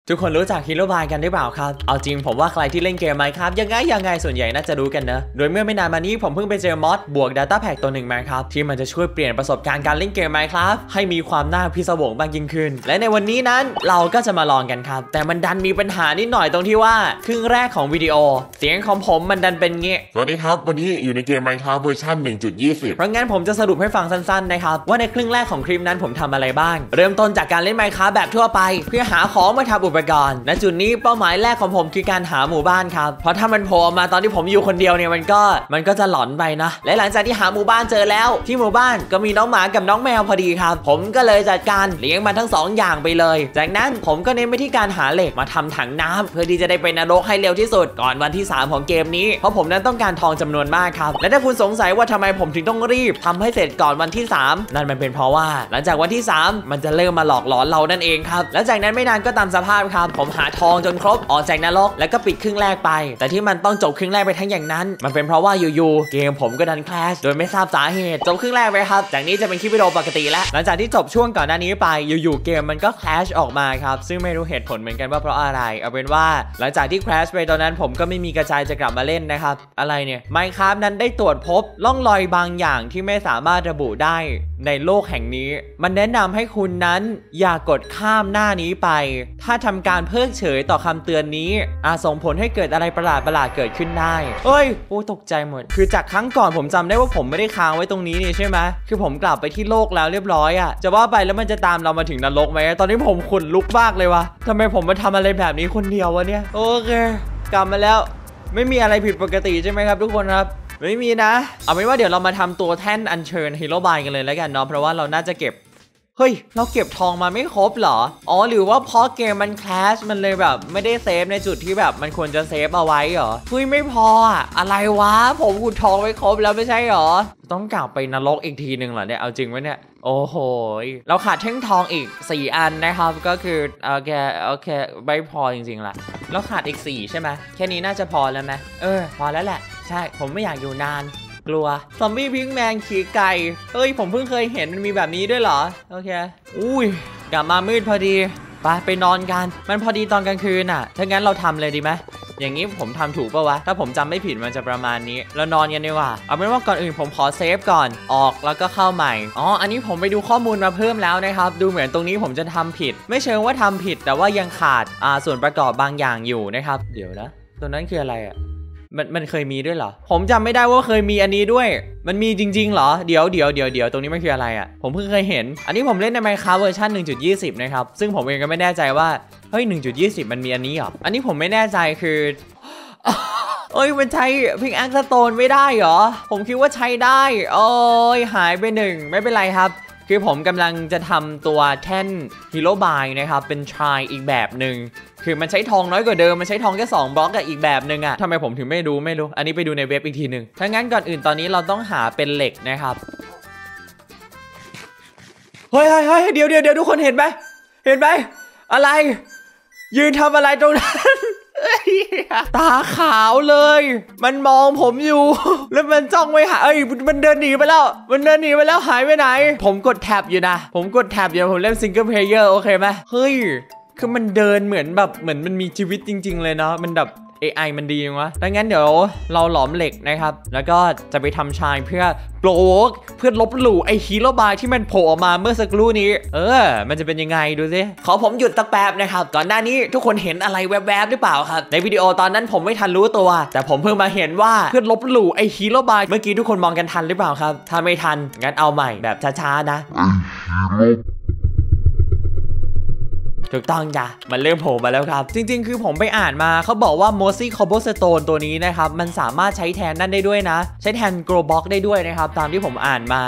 ทุกคนรู้จักฮีโร่บายกันหรือเปล่าครับเอาจริงผมว่าใครที่เล่นเกมไมน์ครับยังไงส่วนใหญ่น่าจะรู้กันนะโดยเมื่อไม่นานมานี้ผมเพิ่งไปเจอมอดบวก Data Pack ตัวหนึ่งมาครับที่มันจะช่วยเปลี่ยนประสบการณ์การเล่นเกมไมน์ครับให้มีความน่าพิศวงมากยิ่งขึ้นและในวันนี้นั้นเราก็จะมาลองกันครับแต่มันดันมีปัญหานิดหน่อยตรงที่ว่าครึ่งแรกของวิดีโอเสียงของผมมันดันเป็นเงี้ยสวัสดีครับวันนี้อยู่ในเกม Minecraft เวอร์ชัน 1.20 เพราะงั้นผมจะสรุปให้ฟังสั้นๆนะครับว่าในครึ่งแรกของคลิปนั้นผมทำอะไรบ้างเริ่มต้นจากการเล่น Minecraft แบบทั่วไปเพื่อหาของมาทำอุปกรณ์ณจุดนี้เป้าหมายแรกของผมคือการหาหมู่บ้านครับเพราะถ้ามันโผล่มาตอนที่ผมอยู่คนเดียวเนี่ยมันก็จะหลอนไปนะและหลังจากที่หาหมู่บ้านเจอแล้วที่หมู่บ้านก็มีน้องหมากับน้องแมวพอดีครับผมก็เลยจัดการเลี้ยงมันทั้ง2อย่างไปเลยจากนั้นผมก็เน้นไปที่การหาเหล็กมาทำถังน้ำเพื่อที่จะได้ไปนรกให้เร็วที่สุดก่อนวันที่3ของเกมนี้เพราะผมนั้นต้องการทองจำนวนมากครับและถ้าคุณสงสัยว่าทำไมผมถึงต้องรีบทำให้เสร็จก่อนวันที่3นั่นมันเป็นเพราะว่าหลังจากวันที่3มันจะเริ่มมาหลอกหลอนเรานั่นเองครับและจากนั้นไม่นานก็ตามสภาพครับผมหาทองจนครบออกจากนรกแล้วก็ปิดครึ่งแรกไปแต่ที่มันต้องจบครึ่งแรกไปทั้งอย่างนั้นมันเป็นเพราะว่าอยู่ๆเกมผมก็ดันแคลชโดยไม่ทราบสาเหตุจบครึ่งแรกไปครับจากนี้จะเป็นคลิปวิดีโอปกติแล้วหลังจากที่จบช่วงก่อนหน้านี้ไปอยู่ๆเกมมันก็แคลชออกมาครับซึ่งไม่รู้เหตุผลเหมือนกันว่าเพราะอะไรเอาเป็นว่าหลังจากที่แคลชไปตอนนั้นผมก็ไม่มีกระจายจะกลับมาเล่นนะครับอะไรเนี่ย Minecraft นั้นได้ตรวจพบร่องรอยบางอย่างที่ไม่สามารถระบุได้ในโลกแห่งนี้มันแนะนำให้คุณนั้นอย่ากดข้ามหน้านี้ไปถ้าทำการเพิกเฉยต่อคำเตือนนี้อาจส่งผลให้เกิดอะไรประหลาดเกิดขึ้นได้เอ้ยโอ้ตกใจหมดคือจากครั้งก่อนผมจำได้ว่าผมไม่ได้ค้างไว้ตรงนี้นี่ใช่ไหมคือผมกลับไปที่โลกแล้วเรียบร้อยอะจะว่าไปแล้วมันจะตามเรามาถึงนรกไหมตอนนี้ผมขนลุกมากเลยวะทำไมผมมาทำอะไรแบบนี้คนเดียววะเนี่ยโอเคกลับมาแล้วไม่มีอะไรผิดปกติใช่ไหมครับทุกคนครับไม่มีนะเอาเป็นว่าเดี๋ยวเรามาทำตัวแท่นอัญเชิญฮีโร่บายกันเลยแล้วกันเนาะเพราะว่าเราน่าจะเก็บเฮ้ยเราเก็บทองมาไม่ครบเหรออ๋อหรือว่าเพราะเกมมันแคลชมันเลยแบบไม่ได้เซฟในจุดที่แบบมันควรจะเซฟเอาไว้เหรอเฮ้ยไม่พออะอะไรวะผมขุดทองไว้ครบแล้วไม่ใช่เหรอต้องกลับไปนรกอีกทีหนึ่งเหรอเนี่ยเอาจริงวะเนี่ยโอ้โหเราขาดแท่งทองอีก4อันนะครับก็คือโอเคไม่พอจริงๆล่ะเราขาดอีก4ใช่ไหมแค่นี้น่าจะพอแล้วไหมพอแล้วแหละใช่ผมไม่อยากอยู่นานกลัวซอมบี้พิงแมนขี่ไก่ผมเพิ่งเคยเห็นมันมีแบบนี้ด้วยเหรอโอเคอุ้ยกลับมามืดพอดีไปนอนกันมันพอดีตอนกลางคืนอ่ะถ้างั้นเราทำเลยดีไหมอย่างนี้ผมทำถูกป่าวะถ้าผมจำไม่ผิดมันจะประมาณนี้เรานอนกันดีกว่าเอาเป็นว่าก่อนอื่นผมขอเซฟก่อนออกแล้วก็เข้าใหม่อันนี้ผมไปดูข้อมูลมาเพิ่มแล้วนะครับดูเหมือนตรงนี้ผมจะทำผิดไม่เชิงว่าทำผิดแต่ว่ายังขาดส่วนประกอบบางอย่างอยู่นะครับเดี๋ยวนะตัวนั้นคืออะไรอ่ะมันเคยมีด้วยเหรอผมจำไม่ได้ว่าเคยมีอันนี้ด้วยมันมีจริงๆเหรอเดี๋ยวตรงนี้มันคืออะไรอ่ะผมเพิ่งเคยเห็นอันนี้ผมเล่นใน Minecraft เวอร์ชัน 1.20 นะครับซึ่งผมเองก็ไม่แน่ใจว่าเฮ้ย 1.20 มันมีอันนี้เหรออันนี้ผมไม่แน่ใจคือมันใช้พิงแอคสโตนไม่ได้เหรอผมคิดว่าใช้ได้หายไป1ไม่เป็นไรครับคือผมกำลังจะทำตัวแท่นฮีโร่บายนะครับเป็นชายอีกแบบหนึ่งคือมันใช้ทองน้อยกว่าเดิมมันใช้ทองแค่2บล็อกกับอีกแบบหนึ่งอะทำไมผมถึงไม่รู้อันนี้ไปดูในเว็บอีกทีหนึ่งถ้างั้นก่อนอื่นตอนนี้เราต้องหาเป็นเหล็กนะครับเฮ้ยเดี๋ยวทุกคนเห็นไหมอะไรยืนทำอะไรตรงนั้นตาขาวเลยมันมองผมอยู่แล้วมันจ้องไว้หามันเดินหนีไปแล้วหายไปไหนผมกดแท็บอยู่นะผมเล่นซิงเกิลเพลเยอร์โอเคไหมเฮ้ยคือมันเดินเหมือนมันมีชีวิตจริงๆเลยเนาะมันแบบ AI มันดีวะดังนั้นเดี๋ยวเราหลอมเหล็กนะครับแล้วก็จะไปทำชายเพื่อโปรกเพื่อลบหลู่ไอฮีโร่บายที่มันโผล่ออกมาเมื่อสักครู่นี้มันจะเป็นยังไงดูสิขอผมหยุดสักแป๊บนะครับก่อนหน้านี้ทุกคนเห็นอะไรแวบๆหรือเปล่าครับในวิดีโอตอนนั้นผมไม่ทันรู้ตัวแต่ผมเพิ่งมาเห็นว่าเพื่อลบหลู่ไอฮีโร่บายเมื่อกี้ทุกคนมองกันทันหรือเปล่าครับถ้าไม่ทันงั้นเอาใหม่แบบช้าๆนะถูกต้องจ้ะมันเริ่มโผล่มาแล้วครับจริงๆคือผมไปอ่านมาเขาบอกว่า Mossy Cobblestone ตัวนี้นะครับมันสามารถใช้แทนนั่นได้ด้วยนะใช้แทน Grow Block ได้ด้วยนะครับตามที่ผมอ่านมา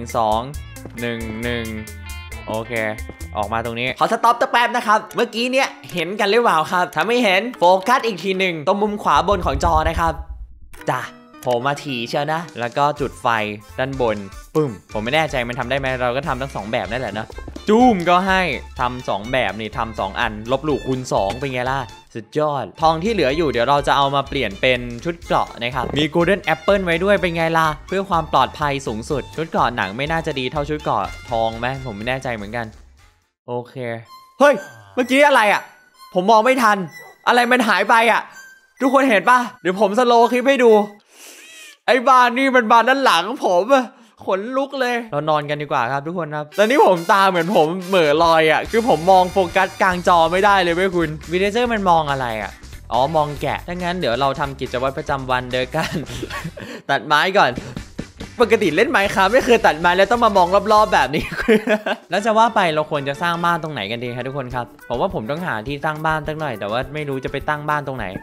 1 2 1 1โอเคออกมาตรงนี้ขอสต็อปแป๊บนะครับเมื่อกี้เนี่ยเห็นกันหรือเปล่าครับถ้าไม่เห็นโฟกัสอีกทีหนึ่งตรงมุมขวาบนของจอนะครับจ้ะผมมาถี่เชียวนะแล้วก็จุดไฟด้านบนปึ้มผมไม่แน่ใจมันทำได้ไหมเราก็ทำทั้ง2แบบนั่นแหละนะจุ้มก็ให้ทำ2แบบนี่ทำ2อันลบหลู่คูณ2เป็นไงล่ะสุดยอดทองที่เหลืออยู่เดี๋ยวเราจะเอามาเปลี่ยนเป็นชุดเกราะนะครับมี Golden Apple ไว้ด้วยเป็นไงล่ะเพื่อความปลอดภัยสูงสุดชุดเกราะหนังไม่น่าจะดีเท่าชุดเกราะทองไหมผมไม่แน่ใจเหมือนกันโอเคเฮ้ยเมื่อกี้อะไรอ่ะผมมองไม่ทันอะไรมันหายไปอ่ะทุกคนเห็นปะเดี๋ยวผมสโลว์คลิปให้ดูไอ้บ้านนี่มันบ้านด้านหลังผมขนลุกเลยเรานอนกันดีกว่าครับทุกคนครับตอนนี้ผมตาเหมือนผมเหม่อลอยอ่ะคือผมมองโฟกัสกลางจอไม่ได้เลยเว้ยคุณวิดีเจอร์มันมองอะไรอ่ะอ๋อมองแกะถ้างั้นเดี๋ยวเราทำกิจวัตรประจำวันเดินกัน ตัดไม้ก่อนปกติเล่นไม้ครับไม่เคยตัดไม้แล้วต้องมามองรอบๆแบบนี้ แล้วจะว่าไปเราควรจะสร้างบ้านตรงไหนกันดีครับทุกคนครับผมว่าผมต้องหาที่สร้างบ้านตั้งหน่อยแต่ว่าไม่รู้จะไปตั้งบ้านตรงไหน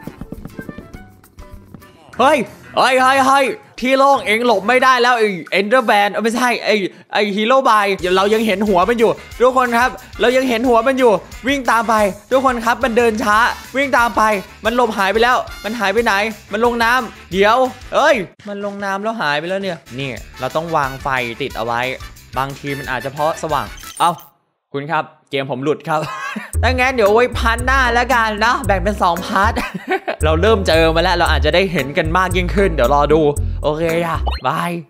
เฮ้ยที่โล่งเองหลบไม่ได้แล้วไอ้เอนเดอร์แบนไม่ใช่ไอ้ฮีโร่บายเรายังเห็นหัวมันอยู่ทุกคนครับเรายังเห็นหัวมันอยู่วิ่งตามไปทุกคนครับมันเดินช้าวิ่งตามไปมันหลบหายไปแล้วมันหายไปไหนมันลงน้ำเดี๋ยวมันลงน้ำแล้วหายไปแล้วเนี่ยนี่เราต้องวางไฟติดเอาไว้บางทีมันอาจจะเพราะสว่างคุณครับเกมผมหลุดครับ ถ้างั้นเดี๋ยวไว้พาร์ทหน้าแล้วกันนะแบ่งเป็น2พาร์ท เราเริ่มเจอมาแล้วเราอาจจะได้เห็นกันมากยิ่งขึ้นเดี๋ยวรอดูโอเคค่ะบาย